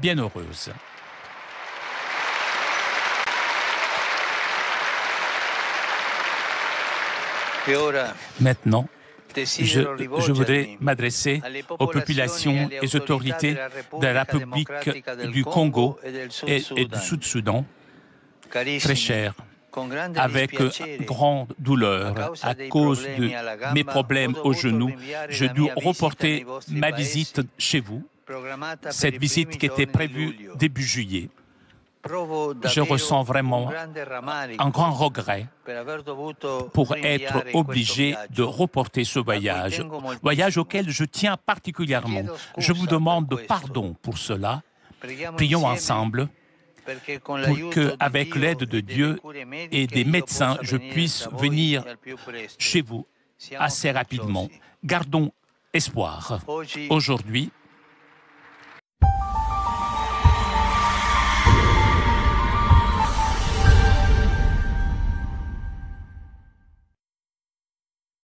bienheureuse. Maintenant, je voudrais m'adresser aux populations et aux autorités de la République du Congo et du Sud-Soudan, très chères, avec grande douleur à cause de mes problèmes au genou. Je dois reporter ma visite chez vous, cette visite qui était prévue début juillet. Je ressens vraiment un grand regret pour être obligé de reporter ce voyage auquel je tiens particulièrement. Je vous demande pardon pour cela. Prions ensemble pour qu'avec l'aide de Dieu et des médecins, je puisse venir chez vous assez rapidement. Gardons espoir. Aujourd'hui,